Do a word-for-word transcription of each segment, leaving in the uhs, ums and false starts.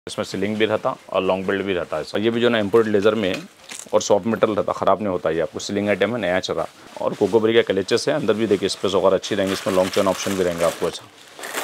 इसमें सीलिंग भी रहता और लॉन्ग बेल्ट भी रहता है। और ये भी जो ना इम्पोर्टेड लेज़र में और सॉफ्ट मेटल रहता, ख़राब नहीं होता। ये आपको सीलिंग आइटम है, नया चला। और कोकोबरी का क्लेचेस है, अंदर भी देखिए स्पेस वगैरह अच्छी रहेंगी। इसमें लॉन्ग चेन ऑप्शन भी रहेंगे आपको, अच्छा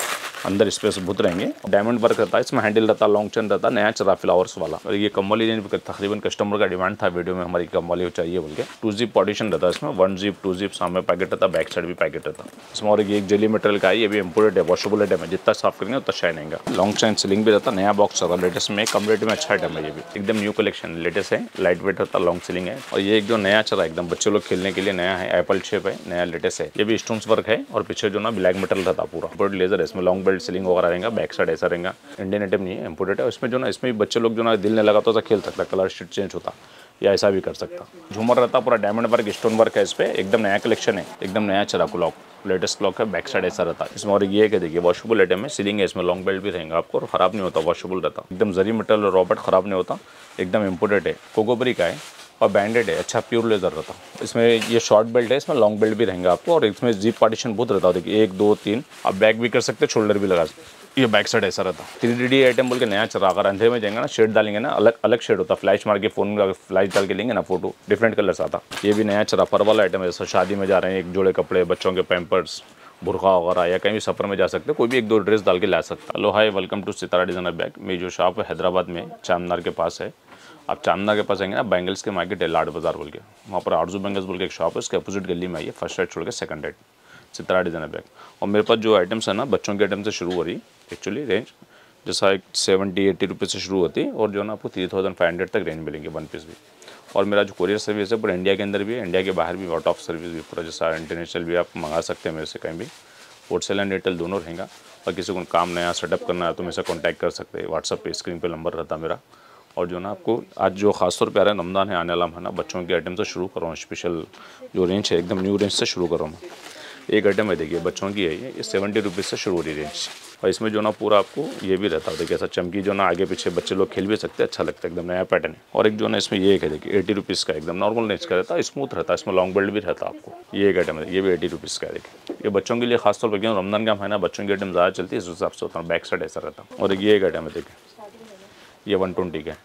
अंदर स्पेस बहुत रहेंगे। डायमंड वर्क रहता है, इसमें हैंडल रहता, लॉन्ग चेन रहता, नया चला फ्लावर्स वाला। और ये कम वाली रेंज तकरीबन कस्टमर का डिमांड था वीडियो में, हमारी कम वाली चाहिए बोल के। टू जीप पार्टीशन रहता है इसमें, वन जीप टू जीप सामने पैकेट रहता, बैक साइड भी पैकेट रहता। इसमें और ये एक जेली मटेरियल का है, ये भी इम्पोर्टेड है, वॉशेबल आइटम है। जितना साफ करेंगे उतना शाइन आएगा। लॉन्ग चेन सीलिंग भी रहता, नया बॉक्स रहता लेटेस्ट में, कम रेट में अच्छा आइटम है। ये भी एकदम न्यू कलेक्शन लेटेस्ट है, लाइट वेट रहता, लॉन्ग सीलिंग है। और ये एक जो नया चला एकदम बच्चे लोग खेलने के लिए नया है, एप्पल शेप है, नया लेटेस्ट है। ये भी स्टोन्स वर्क है और पीछे जो ना ब्लैक मेटल रहता पूरा इम्पोर्टेड लेजर है। इसमें लॉन्ग बेल्ट सीलिंग वगैरह रहेगा, बैक साइड ऐसा रहेगा। इंडियन आइटम नहीं है, इंपोर्टेड है। इसमें जो ना इसमें भी बच्चे लोग जो ना दिल ने लगाता तो खेल सकता, कलर शीट चेंज होता या ऐसा भी कर सकता। झूमर रहता पूरा डायमंड वर्क, स्टोन वर्क है इस पे, एकदम नया कलेक्शन है, एकदम नया चला क्लॉक, लेटेस्ट क्लॉक है। बैक साइड ऐसा रहता है इसमें। और ये है देखिए वॉशेबल आइटम है, सीलिंग है, इसमें लॉन्ग बेल्ट भी रहेगा आपको और खराब नहीं होता, वॉशेबल रहता एकदम। जरी मेटल और रॉबर्ट खराब नहीं होता, एकदम इंपोर्टेड है, कोकोबरी का है और बैंडेड है, अच्छा प्योर लेदर रहता। इसमें ये शॉर्ट बेल्ट है, इसमें लॉन्ग बेल्ट भी रहेंगे आपको। और इसमें जीप पार्टीशन बहुत रहता है, देखिए एक दो तीन, आप बैक भी कर सकते हैं, शोल्डर भी लगा सकते। ये बैक साइड ऐसा रहता। थ्री डी आइटम बोल के नया चला, अगर अंधेरे में जाएंगे ना शेड डालेंगे ना, अलग अलग शेड होता, फ्लैश मार के फोन में फ्लैश डाल के लेंगे ना फोटो, डिफरेंट कलर्स आता। ये भी नया चला पर वाला आइटम है, जैसे शादी में जा रहे हैं, एक जोड़े कपड़े, बच्चों के पैम्पर्स, बुरखा वगैरह, या कहीं भी सफ़र में जा सकते हैं, कोई भी एक दो ड्रेस डाल के ला सकता। Hello hi, welcome to Sitara designer bag. मेरी जो शॉप है हैदराबाद में चामनार के पास है। आप चामनार के पास आएंगे ना, बैंगल्स के मार्केट है, लाड बाजार बोल के, वहाँ पर आरजू बैंगल्स बोल के एक शॉप है, उसके अपोजिट गली में आइए, फर्स्ट राइट छोड़ के second right, Sitara designer bag. और मेरे पास जो आइटम्स है ना, बच्चों के आइटम से शुरू हो रही एक्चुअली रेंज, जैसा एक सेवेंटी एट्टी रुपीज़ से शुरू होती है और जो ना आपको थ्री थाउजेंड फाइव हंड्रेड तक रेंज मिलेंगे वन पीस भी। और मेरा जो कोरियर सर्विस है पूरा इंडिया के अंदर भी है, इंडिया के बाहर भी, आउट ऑफ सर्विस भी पूरा, जैसा इंटरनेशनल भी आप मंगा सकते हैं मेरे से कहीं भी। होलसेल एंड रिटेल दोनों रहेगा। और किसी को काम नया सेटअप करना है तो मेरे से कॉन्टैक्ट कर सकते हैं, व्हाट्सअप पे स्क्रीन पे नंबर रहता मेरा। और जो ना आपको आज जो खासतौर पे आ रहा है रमज़ान है, आने वाला है ना, बच्चों के आइटम से शुरू कर रहा हूँ, स्पेशल जो रेंज है एकदम न्यू रेंज से शुरू कर रहा हूँ। एक आइटम है देखिए बच्चों की है, ये ये सेवेंटी रुपीज़ से शुरू हो रही रेंज। और इसमें जो ना पूरा आपको ये भी रहता है, देखिए ऐसा चमकी जो ना आगे पीछे बच्चे लोग खेल भी सकते हैं, अच्छा लगता है, एकदम नया पैटर्न है। और एक जो ना इसमें ये एक है देखिए एटी रुपीज़ का, एकदम नॉर्मल रेंज का रहता है, स्मूथ रहता है, इसमें लॉन्ग बेल्ट भी रहता है आपको। ये एक आइटम है, ये भी एटी रुपीज़ का है। देखिए ये बच्चों के लिए खासतौर पर, क्यों रमज़ान का महीना बच्चों की आइटम ज़्यादा चलती है, इस हिसाब से होता है। बैक साइड ऐसा रहता है। और ये एक आइटम है देखिए, ये वन ट्वेंटी का है,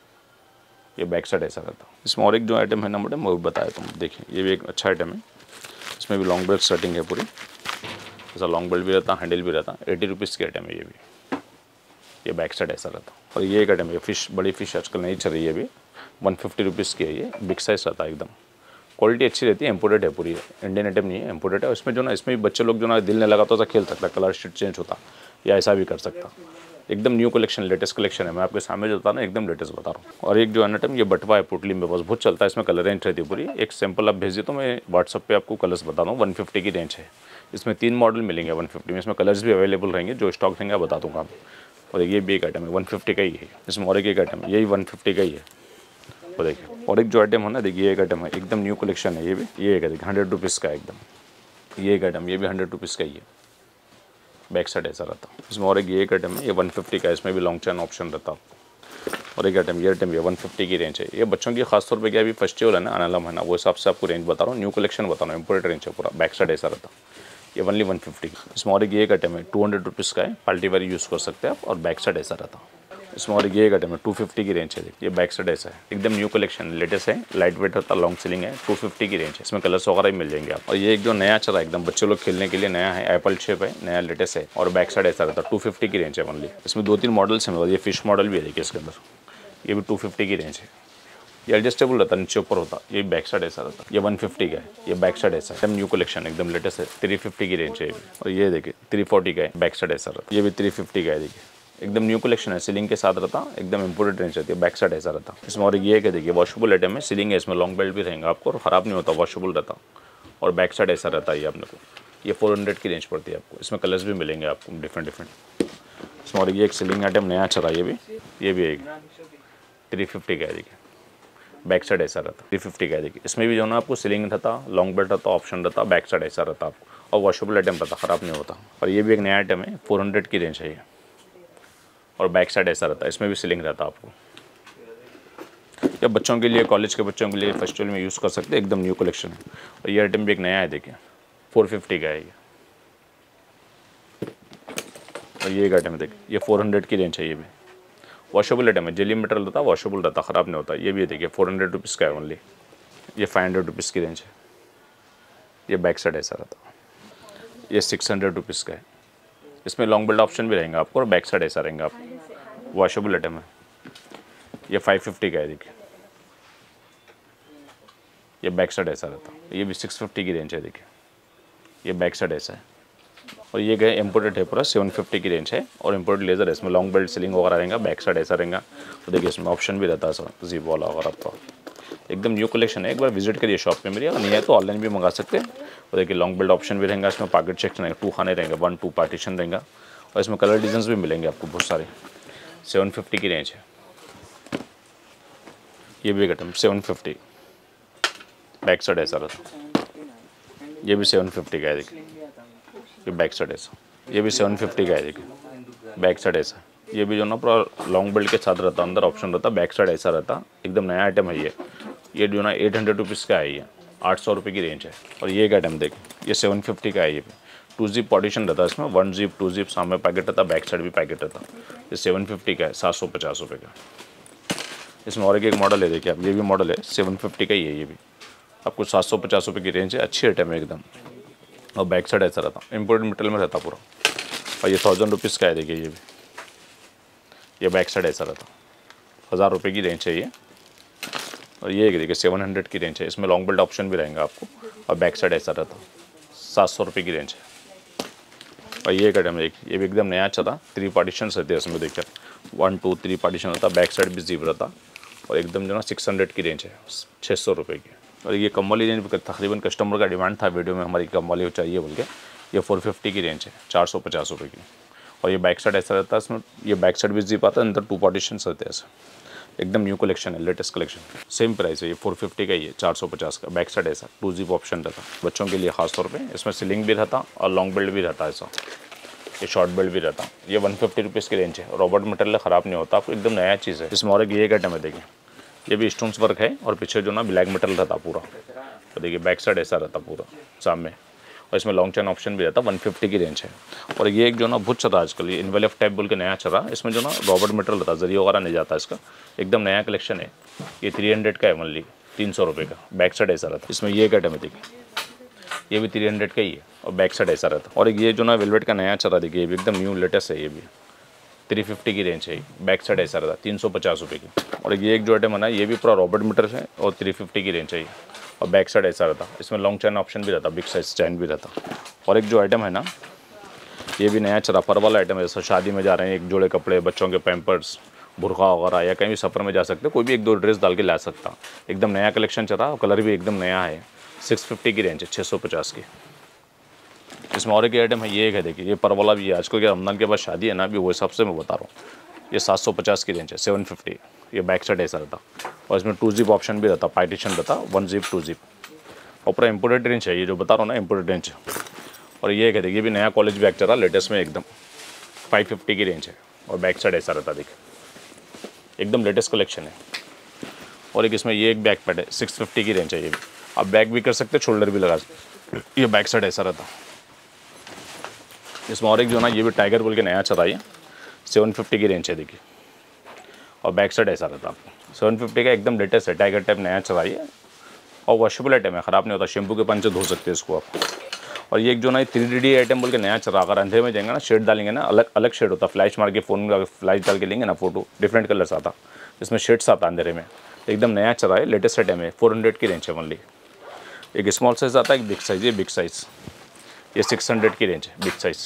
ये बैक साइड ऐसा रहता है। इसमें और एक जो आइटम है ना मैडम, वो बताया तुम, देखिए ये भी एक अच्छा आइटम है, इसमें भी लॉन्ग बेल्ट सेटिंग है पूरी, ऐसा लॉन्ग बेल्ट भी रहता, हैंडल भी रहता। एटी रुपीज़ की आइटम है ये भी, ये बैक साइड ऐसा रहता। और ये एक आइटम है, फिश, बड़ी फिश आजकल नहीं चल रही है अभी, वन फिफ्टी रुपीज़ की है, ये बिग साइज़ रहता है एकदम, क्वालिटी अच्छी रहती है, इंपोर्टेड है पूरी, इंडियन आइटम नहीं है, इंपोर्टेड है। इसमें जो ना इसमें भी बच्चे लोग जो ना दिल ने लगाता तो खेल सकता, कलर शीट चेंज होता या ऐसा भी कर सकता। एकदम न्यू कलेक्शन, लेटेस्ट कलेक्शन है, मैं आपके सामने जो बता रहा हूँ एकदम लेटेस्ट बता रहा हूँ। और एक जो आइटम ये बटवा है पुटली में, बस बहुत चलता है, इसमें कलर रेंज रहती है पूरी। एक सैंपल आप भेजिए तो मैं व्हाट्सअप पे आपको कलर्स बता रहा हूँ। वन फिफ्टी की रेंज है, इसमें तीन मॉडल मिलेंगे वन फिफ्टी में, इसमें कलर्स भी अवेलेबल रहेंगे, जो स्टॉक रहेंगे बता दूँगा आप। और ये भी एक आइटम है वन फिफ्टी का ही है, इसमें और एक एक आइटम है, यही वन फिफ्टी का ही है। और देखिए और एक जो आइटम है ना, देखिए एक आइटम है एकदम न्यू कलेक्शन है, ये भी, ये एक है देखिए हंड्रेड रुपीज़ का एकदम, ये एक आइटम, ये भी हंड्रेड रुपीज़ का ही है, बैक साइड ऐसा रहता। इसमें और एक ये एक आइटम है, ये वन फिफ्टी का है, इसमें भी लॉन्ग चैन ऑप्शन रहता आपको। और एक आइटम ये आइटम ये वन फिफ्टी की रेंज है। ये बच्चों की खासतौर पे क्या अभी फेस्टिवल है ना, आने वाला महीना, वो हिसाब से आपको रेंज बता रहा हूँ, न्यू कलेक्शन बता रहा हूँ, इंपोर्टेड रेंज है पूरा, बैक साइड ऐसा रहता। ये ओनली वन फिफ्टी। इसमें और एक ये एक आइटम है टू हंड्रेड रुपीज़ का है, पार्टी वेयर यूज़ कर सकते हैं आप, और बैक साइड ऐसा रहता। इसमें और ये एक आइटम है टू फिफ्टी की रेंज है, ये बैक साइड ऐसा है, एकदम न्यू कलेक्शन लेटेस्ट है, लाइट वेट रहता, लॉन्ग सीलिंग है, टू फिफ्टी की रेंज है, इसमें कलर्स वगैरह भी मिल जाएंगे आप। और ये एक जो नया चला एकदम बच्चे लोग खेलने के लिए नया है, एप्पल शेप है, नया लेटेस्ट है, और बैक साइड ऐसा रहता, टू फिफ्टी की रेंज है ओनली। इसमें दो तीन मॉडल्स हैं, ये फिश मॉडल भी है देखिए इसके अंदर, ये भी टू फिफ्टी की रेंज है। ये एडजस्टेबल रहता, नीचे ऊपर होता, ये बैक साइड ऐसा रहता। ये वन फिफ्टी का है, ये बैक साइड ऐसा है, एकदम न्यू कलेक्शन एकदम लेटेस्ट है, थ्री फिफ्टी की रेंज है। और ये देखिए थ्री फोर्टी का है, बैक साइड ऐसा रहता, ये भी थ्री फिफ्टी का है, देखिए एकदम न्यू कलेक्शन है, सीलिंग के साथ रहता, एकदम इंपोर्टेड रेंज रहती है, बैक साइड ऐसा रहता। इसमें और ये है देखिए वॉशेबल आइटम है, सीलिंग है, इसमें लॉन्ग बेल्ट भी रहेंगे आपको, और ख़राब नहीं होता, वॉशेबल रहता, और बैक साइड ऐसा रहता है। ये आपने को ये फोर हंड्रेड की रेंज पड़ती है आपको, इसमें कलर्स भी मिलेंगे आपको डिफरेंट डिफरेंट। इसमें और ये एक सीलिंग आइटम नया चला, ये भी ये भी एक थ्री फिफ्टी का है, देखिए बैक साइड ऐसा रहता, थ्री फिफ्टी का है। देखिए इसमें भी जो ना आपको सीलिंग रहता, लॉन्ग बेल्ट रहता, ऑप्शन रहता, बैक साइड ऐसा रहता आपको, और वॉशेबल आइटम रहता, ख़राब नहीं होता। और ये भी एक नया आइटम है, फोर हंड्रेड की रेंज है ये, और बैक साइड ऐसा रहता है, इसमें भी सीलिंग रहता आपको। या बच्चों के लिए, कॉलेज के बच्चों के लिए फेस्टिवल में यूज़ कर सकते हैं, एकदम न्यू कलेक्शन है। और ये आइटम भी एक नया है, देखिए फोर फिफ्टी का है ये। और ये एक आइटम है देखिए, ये फोर हंड्रेड की रेंज है ये भी, वॉशेबल आइटम है, जेली मटेरियल रहता है, वॉशेबल रहता, ख़राब नहीं होता। ये भी देखिए फोर हंड्रेड रुपीज़ का है ओनली, ये फाइव हंड्रेड रुपीज़ की रेंज है। ये बैक साइड ऐसा रहता, ये सिक्स हंड्रेड रुपीज़ का है। इसमें लॉन्ग बेल्ट ऑप्शन भी रहेंगे आपको और बैक साइड ऐसा रहेंगे आपको। वॉशेबल आइटम है, ये फाइव फिफ्टी का है देखिए। ये बैक साइड ऐसा रहता, ये भी सिक्स फिफ्टी की रेंज है देखिए। ये बैक साइड ऐसा है और ये गए इम्पोर्टेड है, पूरा सेवन फिफ्टी की रेंज है और इम्पोर्टेड लेज़र है। इसमें लॉन्ग बेल्ट सीलिंग वगैरह रहेगा, बैक साइड ऐसा रहेगा। तो देखिए इसमें ऑप्शन भी रहता है सर, जीप वाला वगैरह आपका। एकदम न्यू कलेक्शन है, एक बार विजिट करिए शॉप पे मेरी, अगर नहीं है तो ऑनलाइन भी मंगा सकते हैं। और देखिए लॉन्ग बेल्ट ऑप्शन भी रहेगा, इसमें पॉकेट सेक्शन रहेगा, टू खाने रहेंगे, वन टू पार्टीशन रहेगा और इसमें कलर डिजाइन भी मिलेंगे आपको बहुत सारे। सेवन फिफ्टी की रेंज है, ये भी item seven fifty, back side ऐसा रहता। ये भी सेवन फिफ्टी का है देखिए, ये बैक साइड ऐसा। ये भी सेवन फिफ्टी का है देखिए, बैक साइड ऐसा। ये भी जो ना पूरा लॉन्ग बेल्ट के साथ रहता, अंदर ऑप्शन रहता, बैक साइड ऐसा रहता। एकदम नया आइटम है ये। ये जो ना एट हंड्रेड रुपीज़ का है, ये आठ सौ रुपये की रेंज है। और ये एक आइटम देखिए, ये सेवन फिफ्टी का है। ये भी टू जीप पार्टीशन रहता है इसमें, वन जीप टू जीप सामने पैकेट रहता, बैक साइड भी पैकेट रहता। ये सेवन फिफ्टी का है, सात सौ पचास रुपये का। इसमें और एक एक मॉडल है देखिए आप, ये भी मॉडल है सेवन फिफ्टी का ही है। ये भी आपको सात सौ पचास रुपये की रेंज है, अच्छी आइटम है एकदम। और बैक साइड ऐसा रहता, इम्पोर्टेड मटेरियल में रहता पूरा। और ये थाउजेंड रुपीज़ का है देखिए, ये भी ये बैक साइड ऐसा रहता, हज़ार रुपये की रेंज है ये। और ये देखिए सेवन हंड्रेड की रेंज है, इसमें लॉन्ग बेल्ट ऑप्शन भी रहेंगे आपको और बैक साइड ऐसा रहता, सात सौ रुपये की रेंज है। और ये आइटम देखिए, ये भी एकदम नया चला, थ्री पार्टीशन रहते हैं इसमें देखिए, वन टू थ्री पार्टीशन रहता, बैक साइड भी जीप रहता और एकदम जो ना सिक्स हंड्रेड की रेंज है, छः सौ रुपये की। और ये कम वाली रेंज तकरीबन कस्टमर का डिमांड था वीडियो में हमारी, कम वाली चाहिए बोल के। ये फोर फिफ्टी की रेंज है, चार सौ पचास रुपये की। और ये बैक साइड ऐसा रहता है, इसमें ये बैक साइड भी जीप आता है, अंदर टू पार्टीशन रहते हैं ऐसे। एकदम न्यू कलेक्शन है, लेटेस्ट कलेक्शन। सेम प्राइस है, ये फोर फिफ्टी का ही है, चार सौ पचास का। बैक साइड ऐसा टू जीप ऑप्शन रहता, बच्चों के लिए खास तौर पे। इसमें सीलिंग भी रहता और लॉन्ग बेल्ट भी रहता है ऐसा। ये शॉर्ट बेल्ट भी रहता। ये वन फिफ्टी रुपीज़ की रेंज है, रॉबर्ट मटेरियल ख़राब नहीं होता आपको, एकदम नया चीज़ है। इसमें और एक ये एक आइटम है देखिए, ये भी स्टोन्स वर्क है और पीछे जो ना ब्लैक मटेरियल रहता पूरा। तो देखिए बैक साइड ऐसा रहता पूरा सामने। और इसमें लॉन्ग चैन ऑप्शन भी रहता, वन फिफ्टी की रेंज है। और ये एक जो ना बहुत चल रहा है आजकल, ये इनवेलफ टाइप बोल के नया चल रहा है। इसमें जो ना रॉबर्ट मटेरियल रहता, जरिए वगैरह नहीं जाता इसका, एकदम नया कलेक्शन है। ये थ्री हंड्रेड का है ओनली, तीन सौ रुपये का। बैक साइड ऐसा रहता। इसमें ये एक आइटम है देखिए, ये भी थ्री हंड्रेड का ही है और बैक साइड ऐसा रहता। और ये जो ना वेलवेट का नया चल रहा है देखिए, ये भी एकदम न्यू लेटेस्ट है। ये भी थ्री फिफ्टी की रेंज है, बैक साइड ऐसा रहता, तीन सौ पचास रुपये की। और ये एक जो आइटम है ना, ये भी पूरा रॉबर्ट मटेरियल है और थ्री फिफ्टी की रेंज है और बैक साइड ऐसा रहता। इसमें लॉन्ग चैन ऑप्शन भी रहता, बिग साइज चैन भी रहता। और एक जो आइटम है ना, ये भी नया चला पर वाला आइटम है। जैसे शादी में जा रहे हैं, एक जोड़े कपड़े, बच्चों के पैम्पर्स, बुरखा वगैरह, या कहीं भी सफ़र में जा सकते, कोई भी एक दो ड्रेस डाल के ला सकता। एकदम नया कलेक्शन चल रहा और कलर भी एकदम नया है। सिक्स फिफ्टी की रेंज है, छः सौ पचास की। इसमें और एक आइटम है, ये एक है देखिए, ये पर वाला भी है। आजकल के रमजान के बाद शादी है ना, अभी वो हिसाब से मैं बता रहा हूँ। ये सात सौ पचास की रेंज है, सेवन फिफ्टी। ये बैक साइड ऐसा रहता और इसमें टू जीप ऑप्शन भी रहता, पार्टीशन रहता, वन जीप टू जीप। और पूरा इम्पोर्टेड रेंज है, ये जो बता रहा हूँ ना, इम्पोर्टेड रेंज। और ये एक है देखिए, ये भी नया कॉलेज बैग चल रहा, लेटेस्ट में एकदम फाइव फिफ्टी की रेंज है और बैक साइड ऐसा रहता देखिए, एकदम लेटेस्ट कलेक्शन है। और एक इसमें ये एक बैक पैड है, सिक्स फिफ्टी की रेंज है। ये भी आप बैक भी कर सकते, शोल्डर भी लगा सकते। ये बैक साइड ऐसा रहता। इसमें और एक जो ना, ये भी टाइगर बोल के नया चल रहा है, सेवन फिफ्टी की रेंज है देखिए और बैक साइड ऐसा रहता आपको। सेवन फिफ्टी का एकदम लेटेस्ट है, टाइगर टाइप नया चल रहा है और वॉशेबल आइटम है, ख़राब नहीं होता। शैम्पू के पानी से धो सकते हैं इसको आप। और ये एक जो ना थ्री डी आइटम बोल के नया चल रहा, अगर अंधेरे में जाएंगे ना, शेड डालेंगे ना, अलग अलग शेड होता। फ्लैश मार के फ़ोन में फ्लैश डाल के लेंगे ना फोटो, डिफरेंट कलर्स आता, इसमें शेड्स आता अंधेरे में। एकदम नया चल रहा है, लेटेस्ट आइटम है, फोर हंड्रेड की रेंज है ओनली। एक स्मॉल साइज़ आता है, एक बिग साइज़। ये बिग साइज़, ये सिक्स हंड्रेड की रेंज है, बिग साइज़।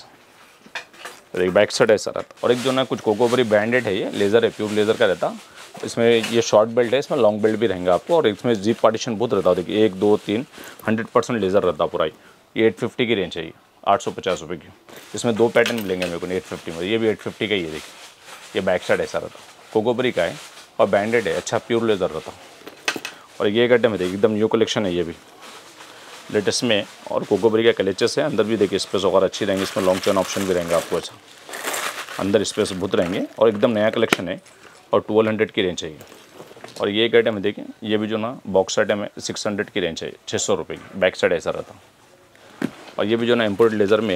एक बैक साइड ऐसा रहता। और एक जो ना कुछ कोकोबरी ब्रांडेड है, ये लेज़र है, प्योर लेज़र का रहता। इसमें ये शॉर्ट बेल्ट है, इसमें लॉन्ग बेल्ट भी रहेंगे आपको। और इसमें जीप पार्टीशन बहुत रहता है देखिए, एक दो तीन, हंड्रेड परसेंट लेज़र रहता पूरा। ये एट फिफ्टी की रेंज है, ये आठ सौ पचास रुपये की। इसमें दो पैटर्न मिलेंगे मेरे को एट फिफ्टी में। ये भी एट फिफ्टी का ही है देखिए, ये बैक साइड ऐसा रहता, कोकोबरी का है और ब्रांडेड है, अच्छा प्योर लेज़र रहता। और ये एक आइटम है देखिए, एकदम न्यू कलेक्शन है, ये भी लेटेस्ट में। और कोकोबरी का कलेचेस है, अंदर भी देखिए स्पेस वगैरह अच्छी रहेंगे। इसमें लॉन्ग चैन ऑप्शन भी रहेंगे आपको, अच्छा अंदर स्पेस बहुत रहेंगे। और एकदम नया कलेक्शन है और ट्वेल्व हंड्रेड की रेंज है ये। और ये एक आइटम है देखिए, ये भी जो ना बॉक्स आइटम है, सिक्स हंड्रेड की रेंज है, छः सौ रुपये की। बैक साइड ऐसा रहता। और ये भी जो ना इम्पोर्टेड लेज़र में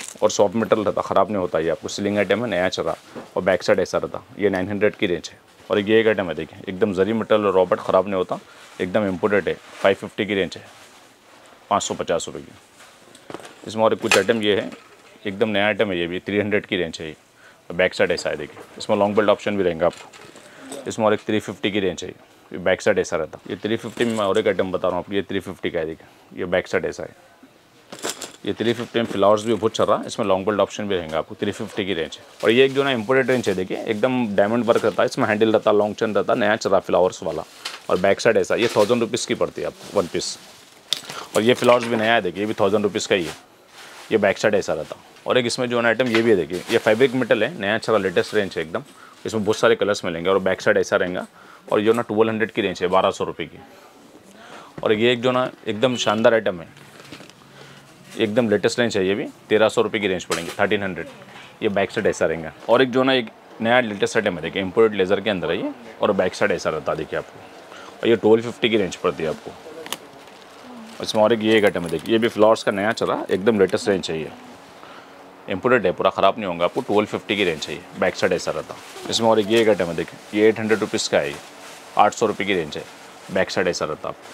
और सॉफ्ट मेटल रहता, ख़राब नहीं होता। ये आपको सीलिंग आइटम है, नया चला और बैक साइड ऐसा रहता। ये नाइन हंड्रेड की रेंज है। और ये एक आइटम है, देखिए एकदम जरी मेटल और रॉबर्ट ख़राब नहीं होता, एकदम इम्पोर्टेड है। फाइव फिफ्टी की रेंज है, पाँच सौ पचास रुपये की। इसमें और कुछ आइटम ये है, एकदम नया आइटम है, ये भी थ्री हंड्रेड की रेंज है। ये बैक साइड ऐसा है, देखिए इसमें लॉन्ग बेल्ट ऑप्शन भी रहेंगे आपको। इसमें और एक थ्री फिफ्टी की रेंज है, ये बैक साइड ऐसा रहता। ये थ्री फिफ्टी में मैं और एक आइटम बता रहा हूँ आपको, ये थ्री फिफ्टी का है, देखिए ये बैक साइड ऐसा है। ये थ्री फिफ्टी में फ्लावर्स भी बहुत चल रहा है, इसमें लॉन्ग बेल्ट ऑप्शन भी रहेंगे आपको। थ्री फिफ्टी की रेंज है। और ये एक जो ना इम्पोर्टेड रेंज है, देखिए एकदम डायमंड वर्क रहता है, इसमें हैंडल रहता है, लॉन्ग चेन रहता है, नया चल रहा फ्लावर्स वाला। और बैक साइड ऐसा, ये थाउजेंड रुपीज़ की पड़ती है आपको वन पीस। और ये फ्लावर्स भी नया है, देखिए ये भी थाउजेंड रुपीज़ का ही है। ये बैक साइड ऐसा रहता। और एक इसमें जो ना आइटम ये भी है, देखिए ये फैब्रिक मेटल है, नया चला लेटेस्ट रेंज है एकदम। इसमें बहुत सारे कलर्स मिलेंगे और बैक साइड ऐसा रहेगा। और जो ना ट्वेल्व हंड्रेड की रेंज है, बारह सौ रुपये की। और ये एक जो ना एकदम शानदार आइटम है, एकदम लेटेस्ट रेंज है, ये भी तेरह सौ रुपये की रेंज पड़ेंगे, थर्टीन हंड्रेड। ये बैक साइड ऐसा रहेगा। और एक जो ना एक नया लेटेस्ट आइटम है, देखिए इम्पोर्टेड लेज़र के अंदर है ये, और बैक साइड ऐसा रहता है, देखिए आपको। और ये ट्वेल्व फिफ्टी की रेंज पड़ती है आपको। इसमें और एक ये एक आइटम है, देखिए ये भी फ्लावर्स का नया चला, एकदम लेटेस्ट रेंज है। ये इम्पोर्टेड है, पूरा ख़राब नहीं होगा आपको। ट्वेल्व फिफ्टी की रेंज है, ये बैक साइड ऐसा रहता। इसमें और एक ये एक आइटम है, देखिए ये एट हंड्रेड रुपीज़ का है, ये आठ सौ रुपये की रेंज है, बैक साइड ऐसा रहता आपको।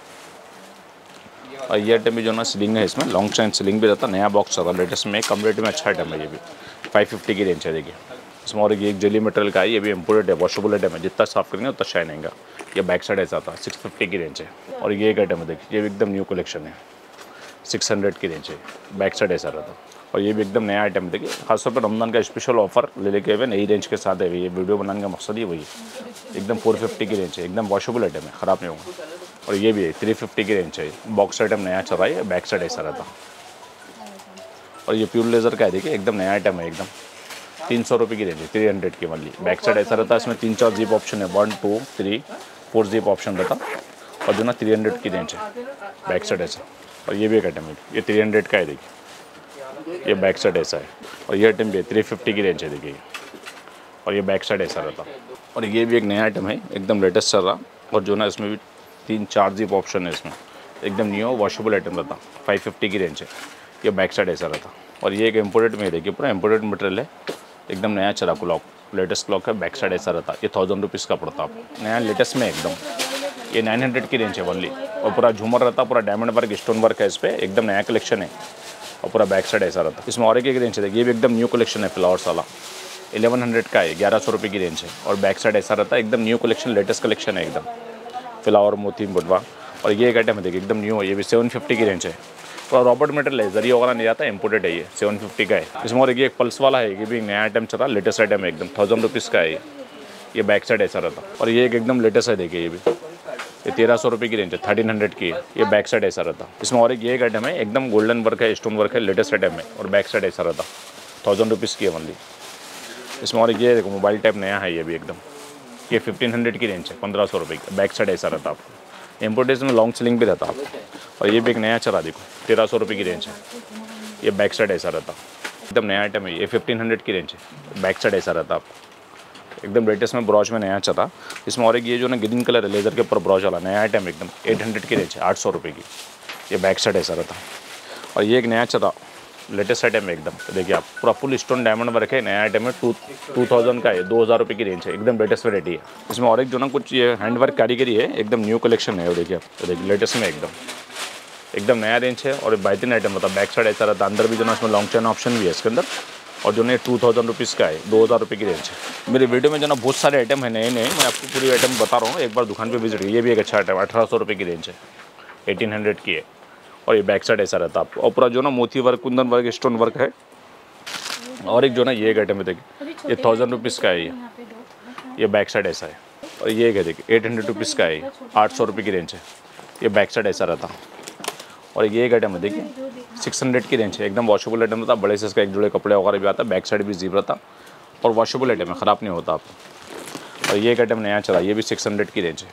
और ये आइटम भी जो ना सीलिंग है, इसमें लॉन्ग चैन सीलिंग भी रहता, नया बॉक्स चला लेटेस्ट में, कम रेट में अच्छा आइटम है। ये भी फाइव फिफ्टी की रेंज है, देखिए इसमें। और ये एक जेली मटेरियल का है, ये भी इम्पोर्टेड है, वॉशेबल आइटम है, जितना साफ करेंगे उतना शाइन आएगा। ये बैक साइड ऐसा था, सिक्स फिफ्टी की रेंज है। और ये एक आइटम है, देखिए ये भी एकदम न्यू कलेक्शन है, सिक्स हंड्रेड की रेंज है, बैक साइड ऐसा रहता। और ये भी एकदम नया आइटम है, देखिए खासतौर पर रमज़ान का स्पेशल ऑफर ले लेके हुए नई रेंज के साथ है। ये वीडियो बनाने का मकसद ही वही है। एकदम फोर फिफ्टी की रेंज है, एकदम वॉशेबल आइटम है, ख़राब नहीं होगा। और ये भी है थ्री फिफ्टी की रेंज है, बॉक्स आइटम नया चल रहा है, बैक साइड ऐसा रहता। और ये प्योर लेज़र का है, देखिए एकदम नया आइटम है, एकदम तीन सौ रुपये की रेंज है, थ्री हंड्रेड की वाली। बैक साइड ऐसा रहता है, इसमें तीन चार जीप ऑप्शन है, one two three four zip option रहता। और जो ना थ्री हंड्रेड की रेंज है, बैक साइड ऐसा। और ये भी एक आइटम है, ये थ्री हंड्रेड का है, देखिए ये बैक साइड ऐसा है। और ये आइटम भी थ्री फिफ्टी की रेंज है, देखिए। और ये बैक साइड ऐसा रहता। और ये भी एक नया आइटम है, एकदम लेटेस्ट चल रहा। और जो ना इसमें भी तीन चार जीप ऑप्शन है, इसमें एकदम न्यू वॉशेबल आइटम रहता, फाइव फिफ्टी की रेंज है। ये बैक साइड ऐसा रहता। और ये एक इम्पोर्टेड में, देखिए पूरा इम्पोर्टेड मटेरियल है, एकदम नया चला क्लॉक, लेटेस्ट क्लॉक है, बैक साइड ऐसा रहता। ये थाउजेंड रुपीज़ का पड़ता आपको, नया लेटेस्ट में एकदम। ये नाइन हंड्रेड की रेंज है ओनली। और पूरा झूमर रहता, पूरा डायमंड वर्क स्टोन वर्क है इस पर, एकदम नया कलेक्शन है। और पूरा बैक साइड ऐसा रहता। इसमें और एक एक रेंज है, ये भी एकदम न्यू कलेक्शन है, फ्लावर्स वाला, एलेवन हंड्रेड का है, ग्यारह सौ रुपये की रेंज है। और बैक साइड ऐसा रहता है, एकदम न्यू कलेक्शन, लेटेस्ट कलेक्शन है एकदम, फ्लावर मोती बुटवा। और ये एक आइटम है, देखिए एकदम न्यू है, ये भी सेवन फिफ्टी की रेंज है। पूरा रॉबर्ट मेटल है, जरी वगैरह नहीं जाता, इंपोर्टेड है, ये सेवन फिफ्टी का है। इसमें और एक पल्स वाला है, ये भी नया आइटम चला, लेटेस्ट आइटम है एकदम, थाउजेंड रुपीज़ का है। ये बैक साइड ऐसा रहता। और ये एक एकदम लेटेस्ट है, देखिए ये भी, ये तेरह सौ रुपये की रेंज है, थर्टीन हंड्रेड की है। ये बैक साइड ऐसा रहता। इसमें और एक ये एक आइटम है, एकदम गोल्डन वर्क है, स्टोन वर्क है, लेटेस्ट आइटम है। और बैक साइड ऐसा रहता, थाउजेंड रुपीज़ की है ओनली। इसमें और ये देखो मोबाइल टाइप नया है, ये भी एकदम, ये फिफ्टीन हंड्रेड की रेंज है, पंद्रह सौ रुपये की। बैक साइड ऐसा रहता आपको, इम्पोर्टेड में लॉन्ग सीलिंग भी रहता आपको। और ये भी एक नया चला, देखो तेरह सौ रुपये की रेंज है। ये बैक साइड ऐसा रहता, एकदम नया आइटम है, ये फिफ्टीन हंड्रेड की रेंज है, बैक साइड ऐसा रहता आपको, एकदम लेटेस्ट में ब्रॉच में नया चला। इसमें और एक ये जो ना ग्रीन कलर है, लेज़र के ऊपर ब्रॉच वाला नया आइटम एकदम, एट हंड्रेड की रेंज है, आठ सौ रुपये की। ये बैक साइड ऐसा रहता। और ये एक नया चला, लेटेस्ट आइटम है एकदम, देखिए आप पूरा फुल स्टोन डायमंड वर्क है, नया आइटम है, टू टू थाउजेंड का है, दो हज़ार रुपये की रेंज है, एकदम लेटेस्ट वेराइटी है। इसमें और एक जो ना कुछ ये हैंड वर्क कारीगरी है, एकदम न्यू कलेक्शन है। और देखिए आप, तो देखिए लेटेस्ट में एकदम एकदम नया रेंज है। और बेहतरीन आइटम होता है, बैक साइड ऐसा रहता, अंदर भी जो ना इसमें लॉन्ग चेन ऑप्शन भी है इसके अंदर। और जो ना टू थाउजेंड रुपीज़ का है, दो हज़ार रुपये की रेंज है। मेरे वीडियो में जो ना बहुत सारे आइटम है नए नए, मैं आपको पूरी आइटम बता रहा हूँ, एक बार दुकान पे विजिट। ये भी एक अच्छा आइटम, अठारह सौ रुपये की रेंज है, एटीन हंड्रेड की है। और ये बैक साइड ऐसा रहता आपको। और पूरा जो ना मोती work, kundan work, stone work है। और एक जो ना ये एक आइटम है, देखिए ये थाउजेंड रुपीज़ का है, ये ये बैक साइड ऐसा है। और ये एक है, देखिए एट हंड्रेड रुपीज़ का है, आठ सौ रुपये की रेंज है। ये बैक साइड ऐसा रहता। और ये एक आइटम है, देखिए सिक्स हंड्रेड की रेंज है, एकदम वॉशेबल आइटम रहता, बड़े से इसका एक जुड़े कपड़े वगैरह भी आता है, बैक साइड भी जीप रहता। और वॉशेबल आइटम है, ख़राब नहीं होता आपको। और ये एक आइटम नया चला, ये भी सिक्स हंड्रेड की रेंज है।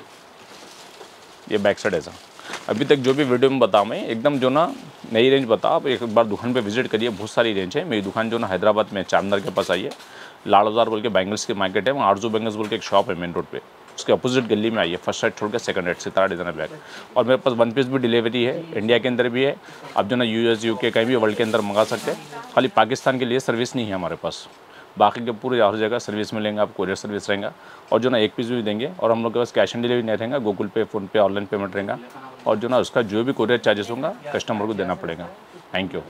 ये बैक साइड ऐसा। अभी तक जो भी वीडियो में बताऊँ मैं, एकदम जो ना नई रेंज बता, आप एक बार दुकान पे विजिट करिए, बहुत सारी रेंज है। मेरी दुकान जो ना हैदराबाद में चांदर के पास आई है, लाल बाजार बोल के बैंगल्स की मार्केट है, वहाँ आरजू बैंगल्स बोल के एक शॉप है मेन रोड पे, उसके अपोजिट गली में आइए, फर्स्ट साइड छोड़ के सेकंड साइड सितारा डिज़ाइनर बैग। और मेरे पास वन पीस भी डिलीवरी है, इंडिया के अंदर भी है, आप जो ना यूएस यूके कहीं भी वर्ल्ड के अंदर मंगा सकते हैं। खाली पाकिस्तान के लिए सर्विस नहीं है हमारे पास, बाकी के पूरे हर जगह सर्विस मिलेंगे, आप कोरियर सर्विस रहेगा। और जो ना एक पीस भी देंगे, और हम लोग के पास कैश ऑन डिलीवरी नहीं रहेगा, गूगल पे, फ़ोन पे, ऑनलाइन पेमेंट रहेगा। और जो ना उसका जो भी कोरियर चार्जेस होगा कस्टमर को देना पड़ेगा। Thank you.